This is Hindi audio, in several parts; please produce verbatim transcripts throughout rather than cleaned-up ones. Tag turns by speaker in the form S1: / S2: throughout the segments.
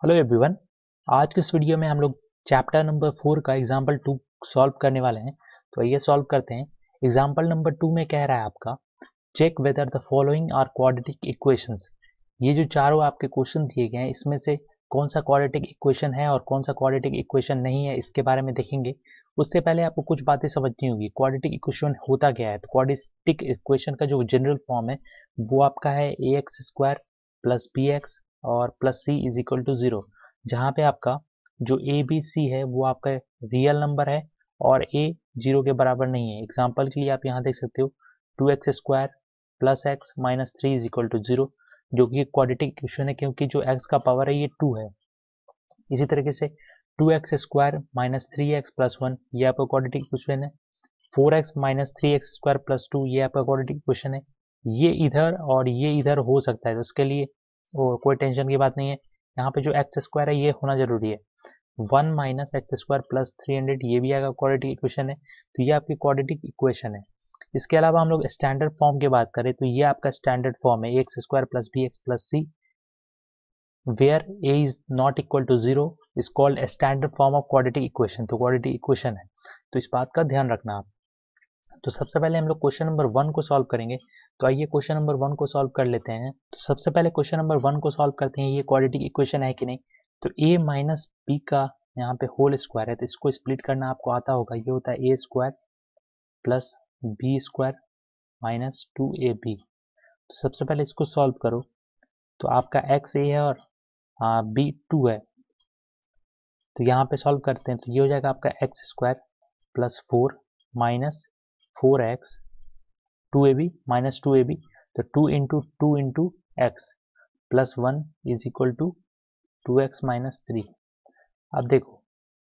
S1: Hello everyone. आज के इस वीडियो में हम लोग चैप्टर नंबर फोर का एग्जाम्पल टू सॉल्व करने वाले हैं। तो ये सॉल्व करते हैं। एग्जाम्पल नंबर टू में कह रहा है आपका check whether the following are quadratic equations. ये जो चारों आपके क्वेश्चन दिए गए हैं इसमें से कौन सा क्वाड्रेटिक इक्वेशन है और कौन सा क्वाड्रेटिक इक्वेशन नहीं है, इसके बारे में देखेंगे। उससे पहले आपको कुछ बातें समझनी होगी। क्वाड्रेटिक इक्वेशन होता क्या है? तो क्वाड्रेटिक इक्वेशन का जो जनरल फॉर्म है वो आपका है ए x square plus B x और plus c is equal to zero, जहाँ पे आपका जो ए बी सी है वो आपका रियल नंबर है और ए जीरो के बराबर नहीं है। एग्जाम्पल के लिए आप यहाँ देख सकते हो two x square plus x minus three is equal to zero, जो कि क्वाड्रेटिक इक्वेशन है क्योंकि जो x का पावर है ये टू है। इसी तरीके से two x square minus three x plus one ये आपका क्वाड्रेटिक इक्वेशन है। Four x minus three x square plus two ये आपका क्वाड्रेटिक इक्वेशन है। ये इधर और ये इधर हो सकता है, तो उसके लिए वो कोई टेंशन की बात नहीं है। यहाँ पे जो एक्स स्क्वायर है ये होना जरूरी है। One minus x square plus three hundred ये भी आपका क्वाड्रेटिक इक्वेशन है। तो ये आपकी क्वाड्रेटिक इक्वेशन है। इसके अलावा हम लोग स्टैंडर्ड फॉर्म की बात करें तो ये आपका स्टैंडर्ड फॉर्म है x square plus B x plus c where a is not equal to zero is called a standard form of quadratic equation। तो quadratic equation है, तो इस बात का ध्यान रखना आप। तो सबसे पहले हम लोग क्वेश्चन नंबर वन को सॉल्व करेंगे। तो आइए क्वेश्चन नंबर वन को सॉल्व कर लेते हैं। तो सबसे पहले क्वेश्चन नंबर वन को सॉल्व करते हैं। ये क्वाड्रेटिक इक्वेशन है कि नहीं? तो a माइनस बी का यहाँ पे होल स्क्वायर है, तो इसको स्प्लिट करना आपको आता होगा। ये होता है a square plus b square minus two a b. तो सबसे पहले इसको सॉल्व करो। तो आपका एक्स ए है और बी टू है, तो यहाँ पे सॉल्व करते हैं। तो ये हो जाएगा आपका x square plus four minus four x two a b minus two a b, तो two into two into x plus one is equal to two x minus three. अब देखो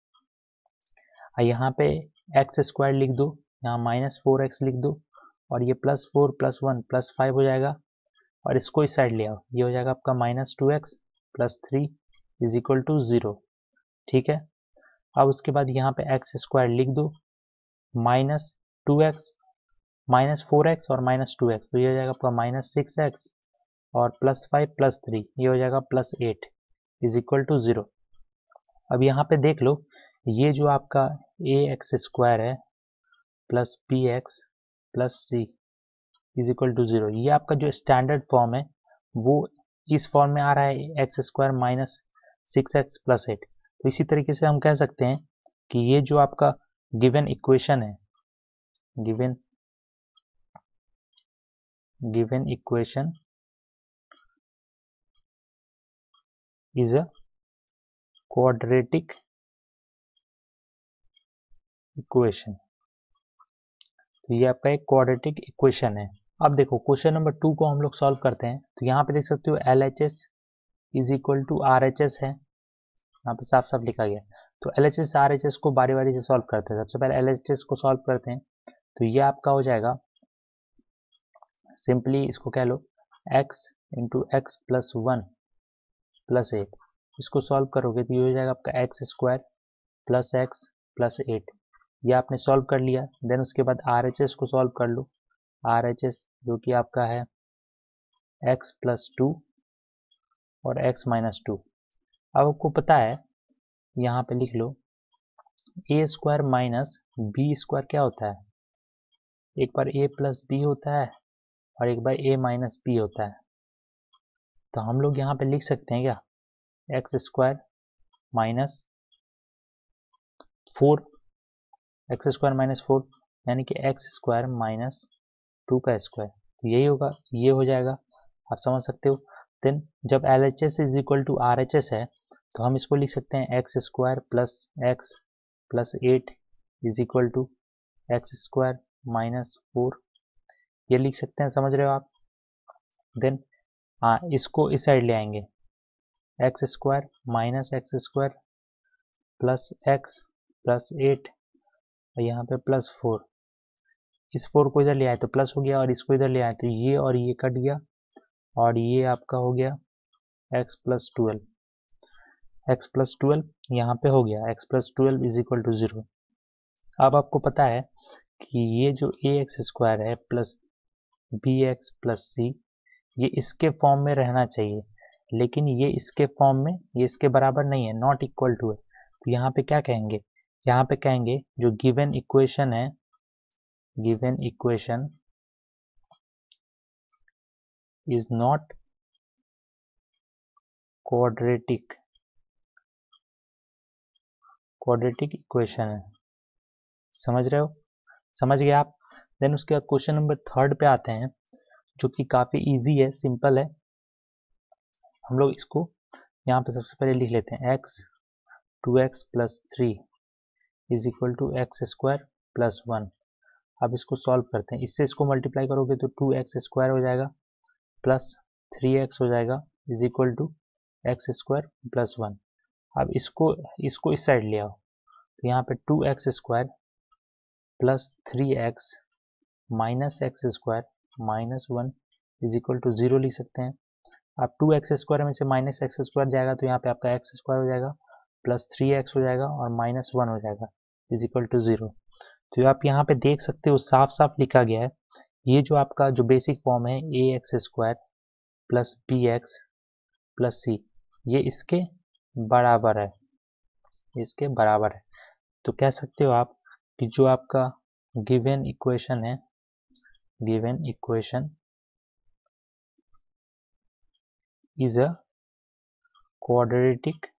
S1: यहाँ पे एक्स स्क्वायर लिख दो, यहाँ माइनस फोर एक्स लिख दो और ये plus four plus one plus five हो जाएगा और इसको इस साइड ले आओ। ये हो जाएगा आपका minus two x plus three is equal to zero. ठीक है। अब उसके बाद यहाँ पे एक्स स्क्वायर लिख दो, minus two x minus four x और माइनस टू एक्स, तो ये हो जाएगा आपका माइनस सिक्स एक्स और प्लस फाइव प्लस थ्री ये हो जाएगा plus eight is equal to zero. अब यहाँ पे देख लो ये जो आपका ए एक्स स्क्वायर है plus B x plus c is equal to zero, ये आपका जो स्टैंडर्ड फॉर्म है वो इस फॉर्म में आ रहा है x square minus six x plus eight. तो इसी तरीके से हम कह सकते हैं कि ये जो आपका गिवन इक्वेशन है, given given equation is a quadratic equation. तो ये आपका एक क्वाड्रेटिक इक्वेशन है। अब देखो क्वेश्चन नंबर टू को हम लोग सॉल्व करते हैं। तो यहाँ पे देख सकते हो L H S is equal to R H S है, यहाँ पे साफ साफ लिखा गया। तो L H S R H S को बारी बारी से सॉल्व करते हैं। सबसे पहले एल एच एस को सॉल्व करते हैं। तो ये आपका हो जाएगा सिंपली इसको कह लो x into x plus one plus eight. इसको सॉल्व करोगे तो ये हो जाएगा आपका x square plus x plus eight. ये आपने सॉल्व कर लिया। देन उसके बाद आर एच एस को सॉल्व कर लो। आर एच एस जो कि आपका है x प्लस टू और x माइनस टू। अब आपको पता है यहाँ पे लिख लो a square minus b square क्या होता है? एक बार a प्लस बी होता है और एक बार a माइनस बी होता है। तो हम लोग यहाँ पे लिख सकते हैं क्या, x square minus four x square minus four यानी कि एक्स स्क्वायर माइनस टू का स्क्वायर। तो यही होगा, ये हो जाएगा, आप समझ सकते हो। देन जब L H S is equal to R H S है तो हम इसको लिख सकते हैं x square plus x plus eight is equal to x square minus four, ये लिख सकते हैं, समझ रहे हो आप। देन हाँ इसको इस साइड ले आएंगे, x square minus x square plus x plus eight और यहाँ पे प्लस फोर। इस फोर को इधर ले आए तो प्लस हो गया और इसको इधर ले आए तो ये और ये कट गया और ये आपका हो गया x plus twelve. X plus twelve यहाँ पे हो गया x plus twelve is equal to zero. अब आपको पता है कि ये जो ए एक्स स्क्वायर है plus B x plus c ये इसके फॉर्म में रहना चाहिए। लेकिन ये इसके फॉर्म में ये इसके बराबर नहीं है, नॉट इक्वल टू है। तो यहाँ पे क्या कहेंगे, यहाँ पे कहेंगे जो गिवन इक्वेशन है, given equation is not quadratic, quadratic equation है। समझ रहे हो, समझ गए आप। देन उसके बाद क्वेश्चन नंबर थर्ड पे आते हैं, जो कि काफ़ी इजी है, सिंपल है। हम लोग इसको यहाँ पे सबसे पहले लिख लेते हैं, x two x plus three is equal to x square plus one. अब इसको सॉल्व करते हैं, इससे इसको मल्टीप्लाई करोगे तो टू एक्स स्क्वायर हो जाएगा प्लस थ्री एक्स हो जाएगा is equal to x square plus one. अब इसको इसको इस साइड ले आओ, तो यहाँ पे two x square plus three x minus x square minus one is equal to zero लिख सकते हैं। अब टू एक्स स्क्वायर में से माइनस एक्स स्क्वायर जाएगा तो यहाँ पे आपका एक्स स्क्वायर हो जाएगा प्लस थ्री एक्स हो जाएगा और माइनस वन हो जाएगा इज इक्वल टू जीरो। तो आप यहाँ पे देख सकते हो साफ साफ लिखा गया है, ये जो आपका जो बेसिक फॉर्म है ए x square plus B x plus c, ये इसके बराबर है, इसके बराबर है। तो कह सकते हो आप कि जो आपका गिवन इक्वेशन है, given equation is a quadratic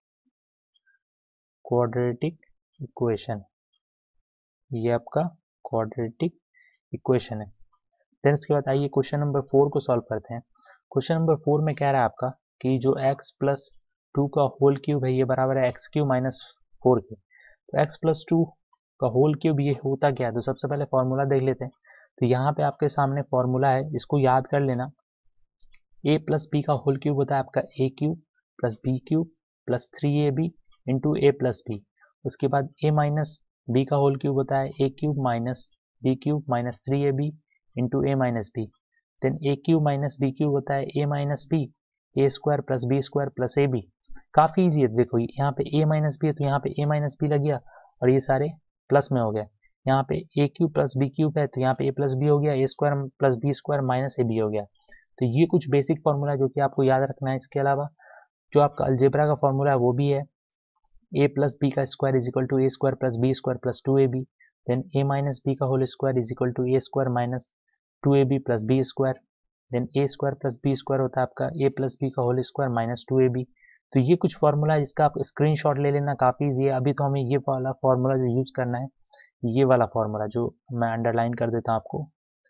S1: quadratic equation, ये आपका क्वाड्रेटिक इक्वेशन है। देन इसके बाद आइए क्वेश्चन नंबर फोर को सॉल्व करते हैं। क्वेश्चन नंबर फोर में कह रहा है आपका कि जो x प्लस टू का होल क्यूब है ये बराबर है एक्स क्यूब माइनस फोर के। तो x प्लस टू का होल क्यूब ये होता क्या है, तो सबसे पहले फॉर्मूला देख लेते हैं। तो यहाँ पे आपके सामने फॉर्मूला है, इसको याद कर लेना। a प्लस बी का होल क्यूब होता है आपका a cube plus B cube plus three A B into A plus b. उसके बाद a माइनस बी का होल क्यूब होता है a cube minus b cube minus three A B into a minus b. Then a cube minus b cube होता है a minus b, a square plus b square plus a b. काफ़ी ईजी है, देखो यहाँ पे a माइनस बी है तो यहाँ पे a माइनस बी लग गया और ये सारे प्लस में हो गए। यहाँ पे a cube plus B cube है तो यहाँ पे a प्लस बी हो गया, a square plus b square minus a b हो गया। तो ये कुछ बेसिक फॉर्मूला जो कि आपको याद रखना है। इसके अलावा जो आपका अलजेब्रा का फॉर्मूला है वो भी है, ए प्लस बी का square is equal to a square plus b square plus two a b. Then a minus b का whole square is equal to a square minus two a b plus b square. Then a square plus b square होता है आपका ए प्लस बी का whole square minus two a b. तो ये कुछ फॉर्मूला है जिसका आप स्क्रीनशॉट ले लेना, काफ़ी ईजी है। अभी तो हमें ये वाला फॉर्मूला जो यूज़ करना है, ये वाला फॉर्मूला जो मैं अंडरलाइन कर देता हूँ आपको,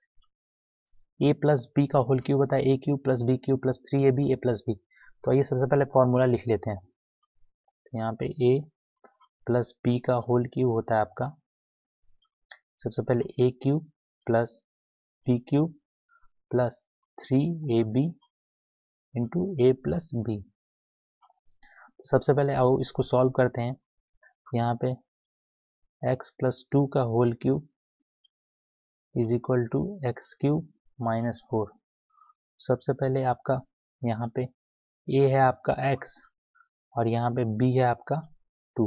S1: ए प्लस बी का होल क्यूब होता है a cube plus B cube plus three A b A plus b. तो ये सबसे पहले फॉर्मूला लिख लेते हैं। तो यहाँ पे ए प्लस बी का होल क्यूब होता है आपका, सबसे पहले A cube plus B cube plus three A B into A plus B. सबसे पहले आओ इसको सॉल्व करते हैं। यहाँ पे x प्लस टू का whole cube is equal to x cube minus four. सबसे पहले आपका यहाँ पे a है आपका x और यहाँ पे b है आपका टू,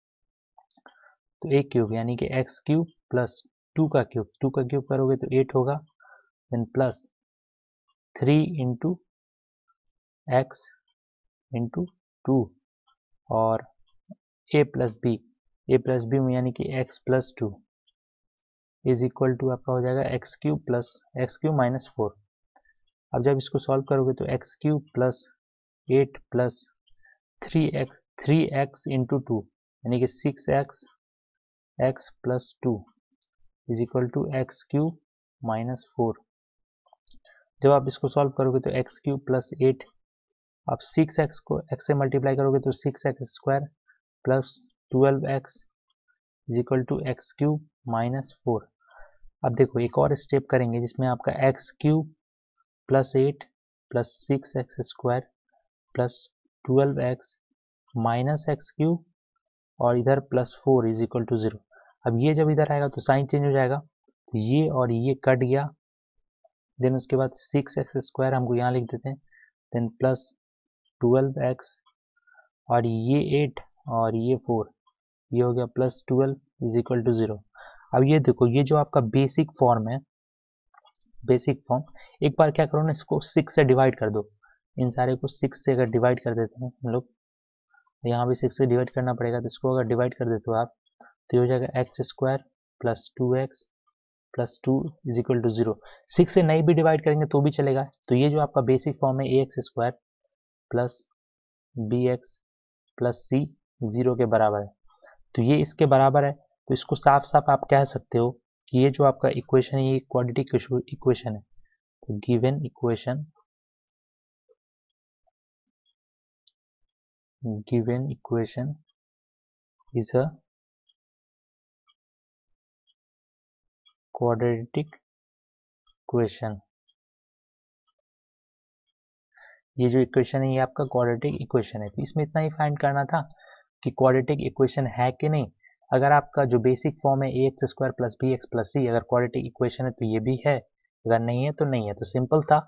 S1: तो a क्यूब यानी कि एक्स क्यूब प्लस टू का क्यूब, टू का क्यूब करोगे तो एट होगा। Then plus three into x into two और a plus B, A plus B में यानी कि x plus two is equal to आपका हो जाएगा x cube plus x cube minus four. अब जब इसको सॉल्व करोगे तो x cube plus eight plus three x three x into two यानी कि six x x plus two is equal to x cube minus four. जब आप इसको सॉल्व करोगे तो एक्स क्यूब प्लस एट, आप सिक्स एक्स को एक्स से मल्टीप्लाई करोगे तो six x square plus twelve x is equal to x cube minus four. अब देखो एक और स्टेप करेंगे जिसमें आपका x cube plus eight plus six x square plus twelve x minus x cube और इधर plus four is equal to zero. अब ये जब इधर आएगा तो साइन चेंज हो जाएगा, तो ये और ये कट गया। देन उसके बाद सिक्स एक्स स्क्वायर हमको यहाँ लिख देते हैं, देन प्लस ट्वेल्व एक्स और ये एट और ये फोर, ये हो गया plus twelve is equal to zero. अब ये देखो ये जो आपका बेसिक फॉर्म है, बेसिक फॉर्म, एक बार क्या करो ना इसको सिक्स से डिवाइड कर दो, इन सारे को सिक्स से अगर डिवाइड कर देते हैं हम लोग, यहाँ भी सिक्स से डिवाइड करना पड़ेगा, तो इसको अगर डिवाइड कर देते हो आप तो ये हो जाएगा x square plus two x plus two is equal to zero. Six से नहीं भी डिवाइड करेंगे तो भी चलेगा। तो ये जो आपका बेसिक फॉर्म है ए x square plus B x plus C zero के बराबर है, तो ये इसके बराबर है। तो इसको साफ साफ आप कह सकते हो कि ये जो आपका इक्वेशन है ये क्वाड्रेटिक इक्वेशन है। तो given equation given equation is a quadratic equation. ये जो इक्वेशन है ये आपका क्वाड्रेटिक इक्वेशन है। तो इसमें इतना ही फाइंड करना था कि क्वाड्रेटिक इक्वेशन है कि नहीं। अगर आपका जो बेसिक फॉर्म है ए x square plus B x plus C अगर क्वाड्रेटिक इक्वेशन है तो ये भी है, अगर नहीं है तो नहीं है। तो सिंपल था।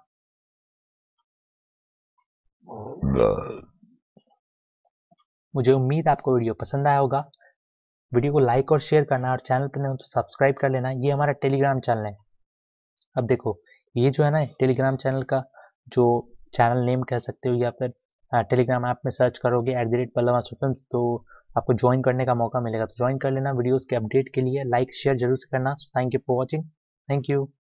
S1: मुझे उम्मीद आपको वीडियो पसंद आया होगा। वीडियो को लाइक और शेयर करना, और चैनल पर नहीं हो तो सब्सक्राइब कर लेना। ये हमारा टेलीग्राम चैनल है। अब देखो ये जो है ना टेलीग्राम चैनल का जो चैनल नेम कह सकते हो, या फिर टेलीग्राम ऐप में सर्च करोगे at the rate Pallav Anshu films तो आपको ज्वाइन करने का मौका मिलेगा। तो ज्वाइन कर लेना। वीडियोस के अपडेट के लिए लाइक शेयर जरूर से करना। Thank you for watching. Thank you.